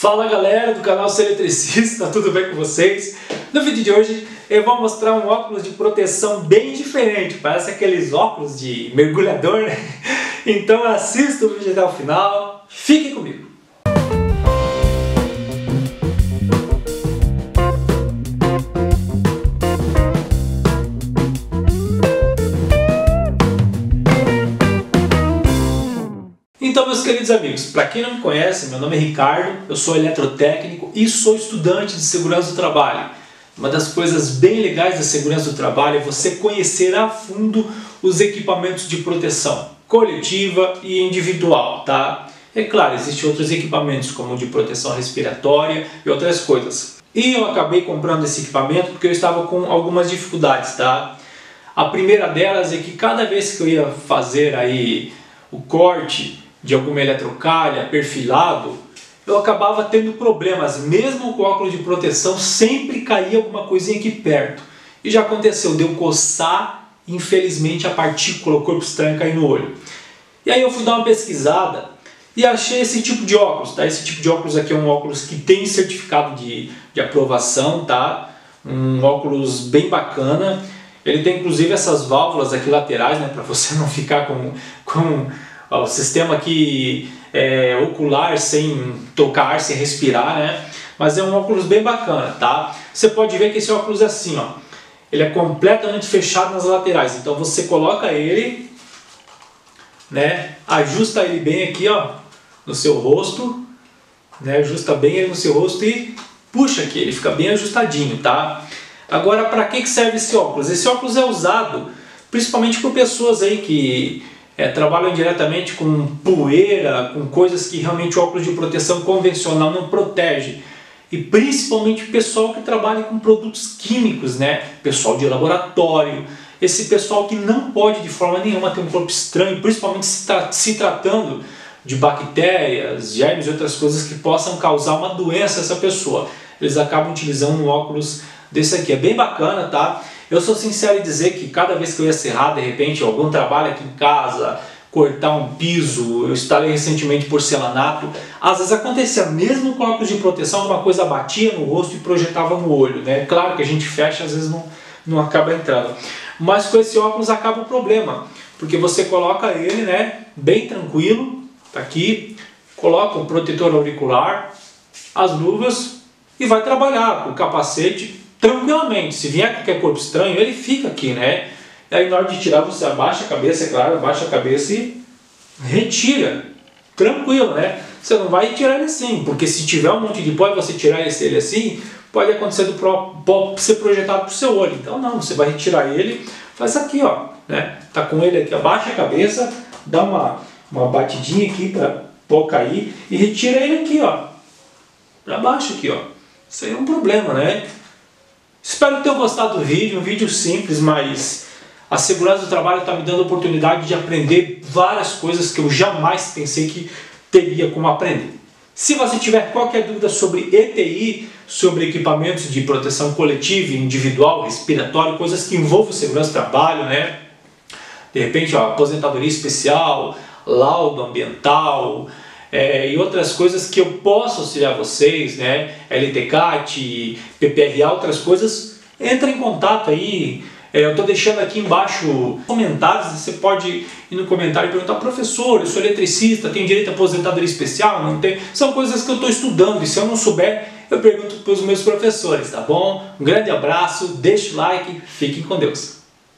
Fala galera do canal Ser Eletricista, tudo bem com vocês? No vídeo de hoje eu vou mostrar um óculos de proteção bem diferente, parece aqueles óculos de mergulhador, né? Então assista o vídeo até o final, fiquem comigo! Então, meus queridos amigos, para quem não me conhece, meu nome é Ricardo, eu sou eletrotécnico e sou estudante de segurança do trabalho. Uma das coisas bem legais da segurança do trabalho é você conhecer a fundo os equipamentos de proteção coletiva e individual, tá? É claro, existem outros equipamentos como de proteção respiratória e outras coisas. E eu acabei comprando esse equipamento porque eu estava com algumas dificuldades, tá? A primeira delas é que cada vez que eu ia fazer aí o corte de alguma eletrocalha, perfilado, eu acabava tendo problemas, mesmo com óculos de proteção, sempre caía alguma coisinha aqui perto. E já aconteceu de eu coçar, infelizmente a partícula, o corpo estranho cair no olho. E aí eu fui dar uma pesquisada e achei esse tipo de óculos, tá? Esse tipo de óculos aqui é um óculos que tem certificado de aprovação, tá? Um óculos bem bacana. Ele tem inclusive essas válvulas aqui laterais, né? Para você não ficar com o sistema aqui ocular sem tocar, sem respirar, né? Mas é um óculos bem bacana, tá? Você pode ver que esse óculos é assim, ó. Ele é completamente fechado nas laterais. Então você coloca ele, né? Ajusta ele bem aqui, ó, no seu rosto, né? Ajusta bem ele no seu rosto e puxa aqui, ele fica bem ajustadinho, tá? Agora, para que serve esse óculos? Esse óculos é usado principalmente por pessoas aí que trabalham diretamente com poeira, com coisas que realmente o óculos de proteção convencional não protege. E principalmente o pessoal que trabalha com produtos químicos, né? Pessoal de laboratório, esse pessoal que não pode de forma nenhuma ter um corpo estranho, principalmente se tratando de bactérias, germes e outras coisas que possam causar uma doença a essa pessoa. Eles acabam utilizando um óculos desse aqui. É bem bacana, tá? Eu sou sincero em dizer que cada vez que eu ia serrar, de repente, algum trabalho aqui em casa, cortar um piso, eu instalei recentemente porcelanato, às vezes acontecia, mesmo com óculos de proteção, alguma coisa batia no rosto e projetava no olho, né? Claro que a gente fecha, às vezes não acaba entrando. Mas com esse óculos acaba o problema, porque você coloca ele, né, bem tranquilo, tá aqui, coloca um protetor auricular, as luvas e vai trabalhar com o capacete tranquilamente. Se vier qualquer corpo estranho, ele fica aqui, né? E aí na hora de tirar você abaixa a cabeça, é claro, abaixa a cabeça e retira. Tranquilo, né? Você não vai tirar ele assim, porque se tiver um monte de pó e você tirar ele assim, pode acontecer do pó ser projetado para o seu olho. Então não, você vai retirar ele, faz aqui, ó, né? Tá com ele aqui, abaixa a cabeça, dá uma batidinha aqui para pó cair e retira ele aqui, ó, para baixo aqui, ó. Isso aí é um problema, né? Espero que tenham gostado do vídeo, um vídeo simples, mas a segurança do trabalho está me dando a oportunidade de aprender várias coisas que eu jamais pensei que teria como aprender. Se você tiver qualquer dúvida sobre ETI, sobre equipamentos de proteção coletiva, individual, respiratório, coisas que envolvam segurança do trabalho, né? De repente, ó, aposentadoria especial, laudo ambiental, e outras coisas que eu posso auxiliar vocês, né? LTCAT, PPRA, outras coisas, entra em contato aí. Eu estou deixando aqui embaixo comentários, você pode ir no comentário e perguntar: professor, eu sou eletricista, tenho direito a aposentadoria especial? Não tem? São coisas que eu estou estudando e se eu não souber, eu pergunto para os meus professores, tá bom? Um grande abraço, deixe o like, fiquem com Deus.